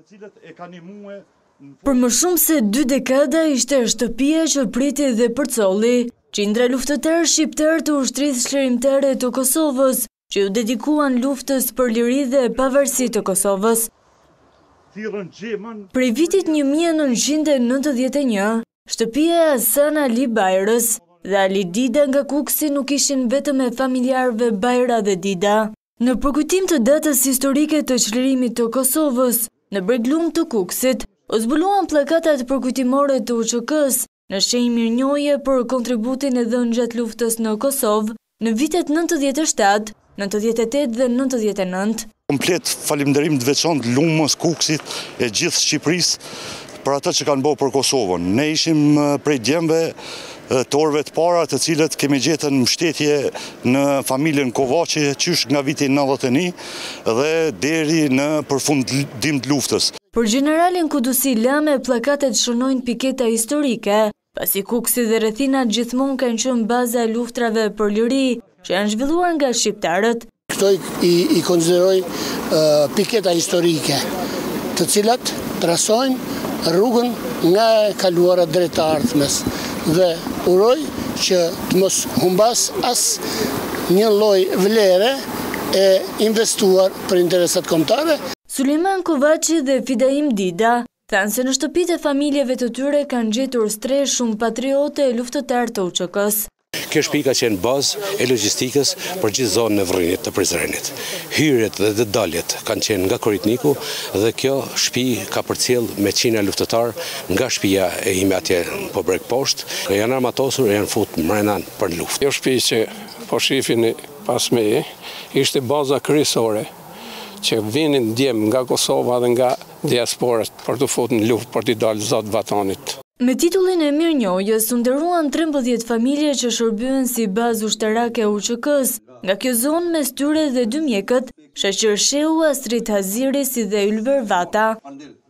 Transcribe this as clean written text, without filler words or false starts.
Për më shumë se 2 dekada ishte shtëpia që priti dhe përcolli qindra luftëtarë shqiptar të ushtrisë çlirimtare të Kosovës, që u dedikuan luftës për liri dhe pavarësi të Kosovës. Prej vitit 1991, shtëpia e Hasan Ali Bajrës dhe Ali Dida nga Kuksi nuk ishin vetëm e familjarëve Bajra dhe Dida. Në përkujtim të datës historike të çlirimit të Kosovës, në Breglum të Kuksit, u zbuluan plakatat përkujtimore të UÇK-s në shenjë mirënjohje për kontributin e dhënë gjatë luftës në Kosovë në vitet 97, 98 dhe 99. Komplet falimnderim të veçantë Lumës, Kuksit e gjithë Shqipërisë për atë që kanë bërë për Kosovën. Ne ishim prej djemve të orëve të para të cilët kemi gjetën mbështetje në familjen Kovaçi qysh nga viti 91 dhe deri në përfundim të luftës. Për generalin Kudusi Lame, plakatet shënojnë piketa historike, pasi Kuksi dhe rrethinat gjithmonë kanë qenë baza e luftrave për liri që janë zhvilluar nga shqiptarët. Këto i konsideroj piketa historike, të cilat trasojnë rrugën nga e kaluara drejt të ardhmes dhe uroj që të mos humbas as një lloj vlere e investuar për interesat kombëtare. Sulejman Kovaçi dhe Fidaim Dida thanë se në shtëpitë e familjeve të tyre kanë gjetur stre shumë patriote e luftëtar të UÇK-s. Kjo shtëpi ka qenë bazë e logjistikës për gjithë zonën e Vrinit të Prizrenit. Hyrjet dhe daljet kanë qenë nga Koritniku dhe kjo shtëpi ka përcjell me qina luftëtar nga shtëpia e ime atje po breg poshtë. Janë armatosur e janë futur mrena për luftë. Kjo shtëpi që po shihni pas meje ishte baza kryesore që vinin djem nga Kosova dhe nga diaspora për të futur në luftë për t'i dalë zot vatanit. Me titullin e mirënjohjes u nderuan 13 familje që shërbyen si bazë ushtarake e UÇK-s, nga kjo zonë mes tyre dhe 2 mjekët, Shaqir Shehu, Astrid Haziri si dhe Ylber Vata.